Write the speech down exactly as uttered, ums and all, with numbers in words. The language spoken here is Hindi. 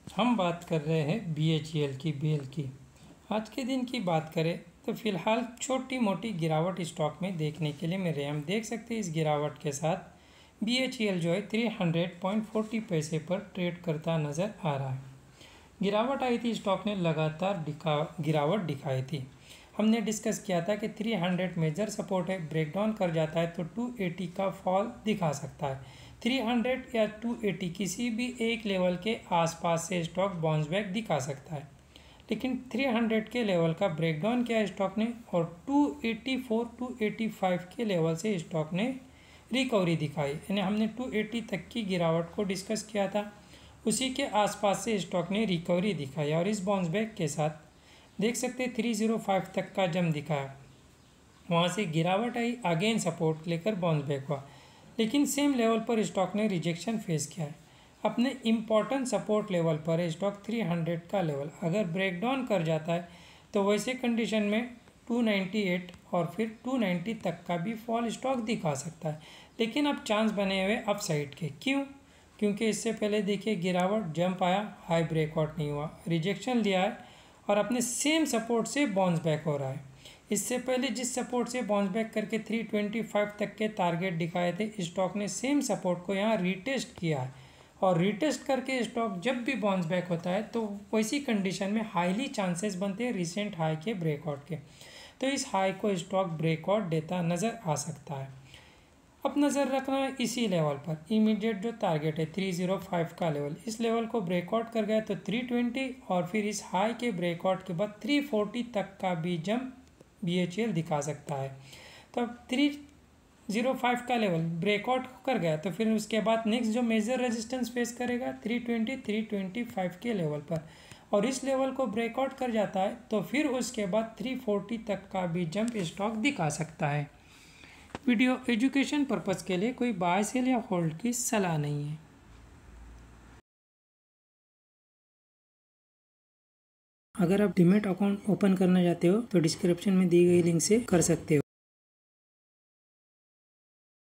हम बात कर रहे हैं बी एच ई एल की बेल की। आज के दिन की बात करें तो फिलहाल छोटी मोटी गिरावट स्टॉक में देखने के लिए मिल रही है। हम देख सकते हैं इस गिरावट के साथ बी एच ई एल जो है तीन सौ पॉइंट चार शून्य पैसे पर ट्रेड करता नज़र आ रहा है। गिरावट आई थी, स्टॉक ने लगातार दिखा गिरावट दिखाई थी। हमने डिस्कस किया था कि तीन सौ मेजर सपोर्ट है, ब्रेकडाउन कर जाता है तो दो सौ अस्सी का फॉल दिखा सकता है। तीन सौ या दो सौ अस्सी किसी भी एक लेवल के आसपास से स्टॉक बाउंस बैक दिखा सकता है, लेकिन तीन सौ के लेवल का ब्रेकडाउन किया स्टॉक ने और दो सौ चौरासी, दो सौ पचासी के लेवल से स्टॉक ने रिकवरी दिखाई। यानी हमने दो सौ अस्सी तक की गिरावट को डिस्कस किया था, उसी के आसपास से स्टॉक ने रिकवरी दिखाई और इस बाउंस बैक के साथ देख सकते हैं तीन सौ पाँच तक का जम दिखाया। वहाँ से गिरावट आई, अगेन सपोर्ट लेकर बाउंस बैक हुआ, लेकिन सेम लेवल पर स्टॉक ने रिजेक्शन फेस किया है। अपने इम्पॉर्टेंट सपोर्ट लेवल पर है स्टॉक तीन सौ का लेवल, अगर ब्रेकडाउन कर जाता है तो वैसे कंडीशन में दो सौ अट्ठानवे और फिर दो सौ नब्बे तक का भी फॉल स्टॉक दिखा सकता है। लेकिन अब चांस बने हुए अपसाइड के, क्यों? क्योंकि इससे पहले देखिए गिरावट, जंप आया, हाई ब्रेकआउट नहीं हुआ, रिजेक्शन लिया है और अपने सेम सपोर्ट से बाउंस बैक हो रहा है। इससे पहले जिस सपोर्ट से बाउंस बैक करके तीन सौ पच्चीस तक के टारगेट दिखाए थे, स्टॉक ने सेम सपोर्ट को यहाँ रीटेस्ट किया है और रीटेस्ट करके स्टॉक जब भी बाउंस बैक होता है तो वैसी कंडीशन में हाईली चांसेस बनते हैं रिसेंट हाई के ब्रेकआउट के। तो इस हाई को स्टॉक ब्रेकआउट देता नज़र आ सकता है। अब नज़र रखना है इसी लेवल पर, इमीडिएट जो टारगेट है तीन सौ पाँच का लेवल, इस लेवल को ब्रेकआउट कर गया तो तीन सौ बीस और फिर इस हाई के ब्रेकआउट के बाद तीन सौ चालीस तक का भी jump B H E L दिखा सकता है। तो अब तीन सौ पाँच का लेवल ब्रेकआउट कर गया तो फिर उसके बाद नेक्स्ट जो मेजर रेजिस्टेंस फेस करेगा तीन सौ बीस, तीन सौ पच्चीस के लेवल पर, और इस लेवल को ब्रेकआउट कर जाता है तो फिर उसके बाद तीन सौ चालीस तक का भी जंप स्टॉक दिखा सकता है। वीडियो एजुकेशन पर्पज़ के लिए कोई बाय सेल या होल्ड की सलाह नहीं है। अगर आप डीमैट अकाउंट ओपन करना चाहते हो तो डिस्क्रिप्शन में दी गई लिंक से कर सकते हो।